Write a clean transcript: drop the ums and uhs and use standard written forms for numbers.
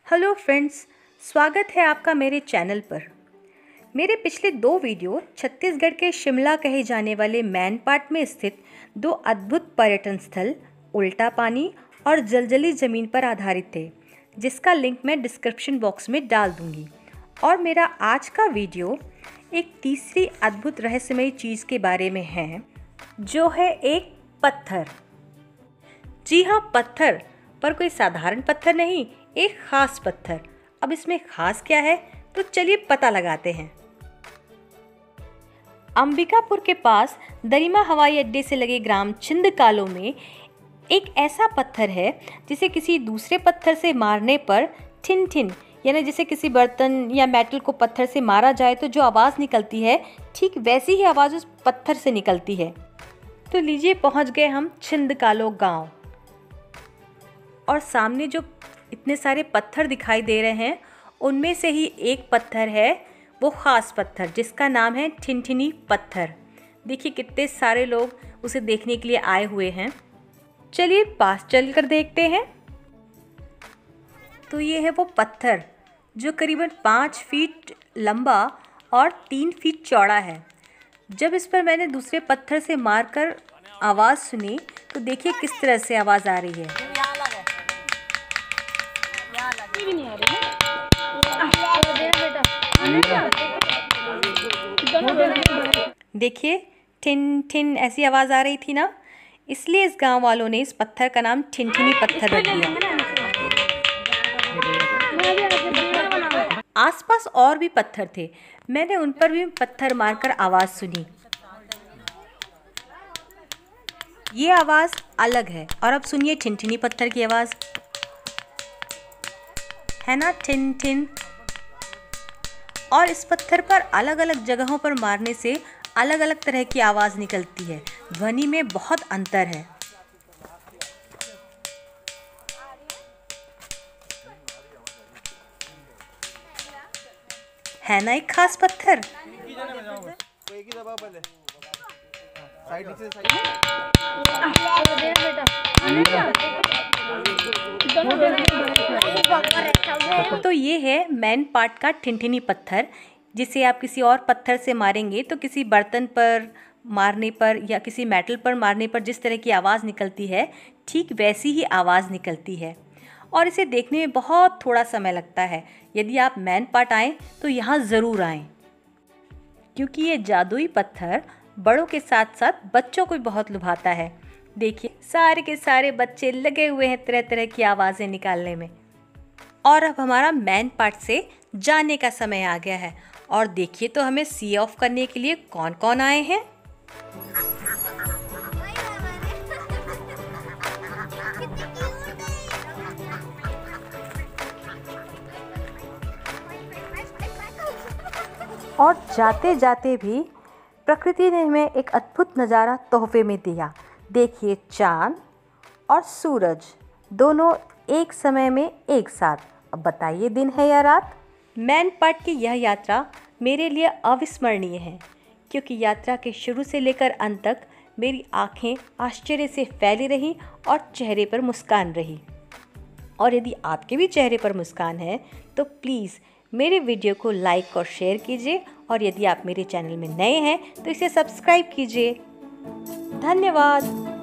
Hello friends, स्वागत है आपका मेरे चैनल पर। मेरे पिछले 2 वीडियो छत्तीसगढ़ के शिमला कहे जाने वाले मैनपाट में स्थित 2 अद्भुत पर्यटन स्थल उल्टा पानी और जलजली ज़मीन पर आधारित थे, जिसका लिंक मैं डिस्क्रिप्शन बॉक्स में डाल दूंगी। और मेरा आज का वीडियो एक तीसरी अद्भुत रहस्यमयी चीज़ के बारे में है, जो है एक पत्थर। जी हाँ, पत्थर, पर कोई साधारण पत्थर नहीं, एक खास पत्थर। अब इसमें खास क्या है, तो चलिए पता लगाते हैं। अंबिकापुर के पास दरिमा हवाई अड्डे से लगे ग्राम छिंदकालो में एक ऐसा पत्थर है जिसे किसी दूसरे पत्थर से मारने पर ठिन ठिन, यानी जैसे किसी बर्तन या मेटल को पत्थर से मारा जाए तो जो आवाज़ निकलती है, ठीक वैसी ही आवाज़ उस पत्थर से निकलती है। तो लीजिए, पहुंच गए हम छिंदकालो गांव। और सामने जो इतने सारे पत्थर दिखाई दे रहे हैं, उनमें से ही एक पत्थर है, वो ख़ास पत्थर, जिसका नाम है ठिनठिनी पत्थर। देखिए कितने सारे लोग उसे देखने के लिए आए हुए हैं। चलिए पास चलकर देखते हैं। तो ये है वो पत्थर जो करीबन 5 फीट लंबा और 3 फीट चौड़ा है। जब इस पर मैंने दूसरे पत्थर से मारकर आवाज़ सुनी, तो देखिए किस तरह से आवाज़ आ रही है। देखिए ठिन ठिन ऐसी आवाज़ आ रही थी ना, इसलिए इस गांव वालों ने इस पत्थर का नाम ठिनठिनी पत्थर रख दिया। आसपास और भी पत्थर थे, मैंने उन पर भी पत्थर मारकर आवाज़ सुनी। ये आवाज़ अलग है। और अब सुनिए ठिनठिनी पत्थर की आवाज़, है ना, ठिन ठिन। और इस पत्थर पर अलग अलग जगहों पर मारने से अलग अलग तरह की आवाज़ निकलती है। ध्वनि में बहुत अंतर है ना एक खास पत्थर। तो ये है मैनपाट का ठिनठिनी पत्थर, जिसे आप किसी और पत्थर से मारेंगे तो किसी बर्तन पर मारने पर या किसी मेटल पर मारने पर जिस तरह की आवाज़ निकलती है, ठीक वैसी ही आवाज़ निकलती है। और इसे देखने में बहुत थोड़ा समय लगता है। यदि आप मैनपाट आएँ तो यहाँ ज़रूर आएँ, क्योंकि ये जादुई पत्थर बड़ों के साथ साथ बच्चों को भी बहुत लुभाता है। देखिए सारे के सारे बच्चे लगे हुए हैं तरह तरह की आवाज़ें निकालने में। और अब हमारा मैनपाट से जाने का समय आ गया है। और देखिए तो हमें सी ऑफ करने के लिए कौन कौन आए हैं। और जाते जाते भी प्रकृति ने हमें एक अद्भुत नज़ारा तोहफे में दिया। देखिए चाँद और सूरज दोनों एक समय में एक साथ। अब बताइए दिन है या रात। मैनपाट की यह यात्रा मेरे लिए अविस्मरणीय है, क्योंकि यात्रा के शुरू से लेकर अंत तक मेरी आंखें आश्चर्य से फैली रहीं और चेहरे पर मुस्कान रही। और यदि आपके भी चेहरे पर मुस्कान है तो प्लीज़ मेरे वीडियो को लाइक और शेयर कीजिए। और यदि आप मेरे चैनल में नए हैं तो इसे सब्सक्राइब कीजिए। धन्यवाद।